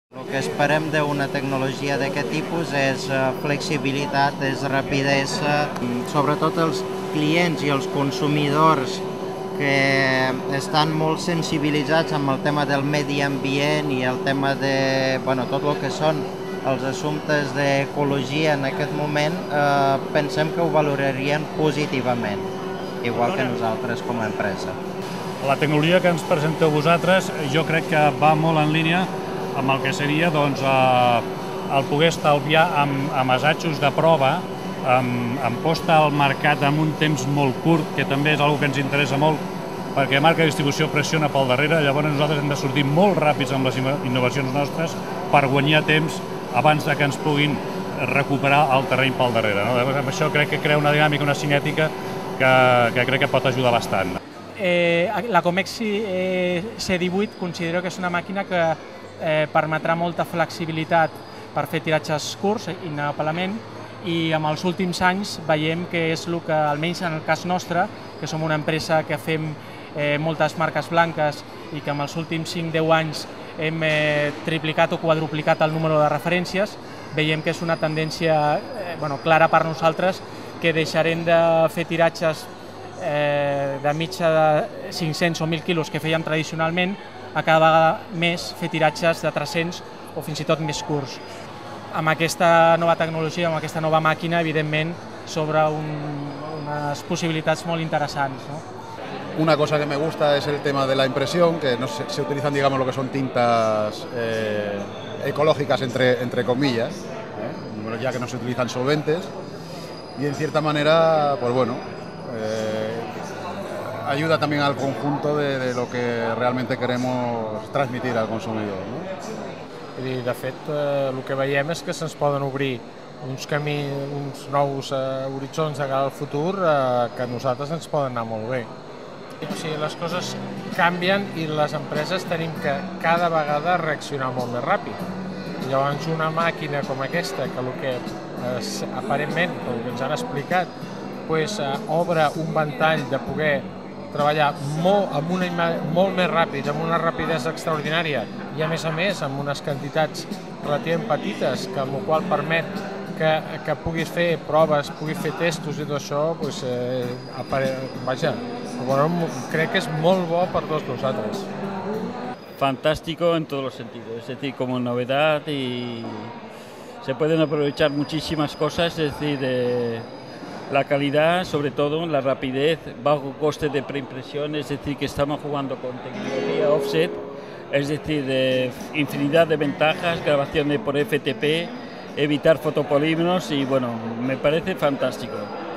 El que esperem d'una tecnologia d'aquest tipus és flexibilitat, és rapidesa, sobretot els clients i els consumidors que estan molt sensibilitzats amb el tema del medi ambient i el tema de tot el que són els assumptes d'ecologia en aquest moment, pensem que ho valorarien positivament, igual que nosaltres com a empresa. La tecnologia que ens presenteu vosaltres jo crec que va molt en línia amb el que seria el poder estalviar amb assajos de prova, amb posta al mercat en un temps molt curt, que també és una que ens interessa molt, perquè marca de distribució pressiona pel darrere, llavors nosaltres hem de sortir molt ràpids amb les innovacions nostres per guanyar temps abans que ens puguin recuperar el terreny pel darrere. Amb això crec que crea una dinàmica, una cinètica que crec que pot ajudar bastant. La Comexi CI8 considero que és una màquina que permetrà molta flexibilitat per fer tiratges curts, inapel·lament, i amb els últims anys veiem que és el que, almenys en el cas nostre, que som una empresa que fem moltes marques blanques i que en els últims 5-10 anys hem triplicat o quadruplicat el número de referències, veiem que és una tendència clara per nosaltres, que deixarem de fer tiratges de mitja de 500 o 1.000 quilos que fèiem tradicionalment a cada vegada més fer tiratges de 300 o fins i tot més curts. Amb aquesta nova tecnologia, amb aquesta nova màquina, evidentment, s'obre unes possibilitats molt interessants, ¿no? Una cosa que me gusta es el tema de la impresión, que no se utilizan, digamos, lo que son tintas ecológicas, entre comillas, ya que no se utilizan solventes, y en cierta manera, pues bueno, ayuda también al conjunto de lo que realmente queremos transmitir al consumidor, ¿no? I de fet, el que veiem és que se'ns poden obrir uns nous horitzons de cara al futur que a nosaltres ens poden anar molt bé. O sigui, les coses canvien i les empreses tenim que cada vegada reaccionar molt més ràpid. Llavors, una màquina com aquesta, que el que aparentment, el que ens han explicat, obre un ventall de poder treballar molt més ràpids, amb una rapidesa extraordinària i a més amb unes quantitats relativament petites, amb la qual permet que puguis fer proves, puguis fer testos i tot això, crec que és molt bo per tots nosaltres. Fantástico en todos los sentidos, es decir, como novedad y se pueden aprovechar muchísimas cosas, es decir, la calidad, sobre todo, la rapidez, bajo coste de preimpresión, es decir, que estamos jugando con tecnología offset, es decir, de infinidad de ventajas, grabaciones por FTP, evitar fotopolímeros y bueno, me parece fantástico.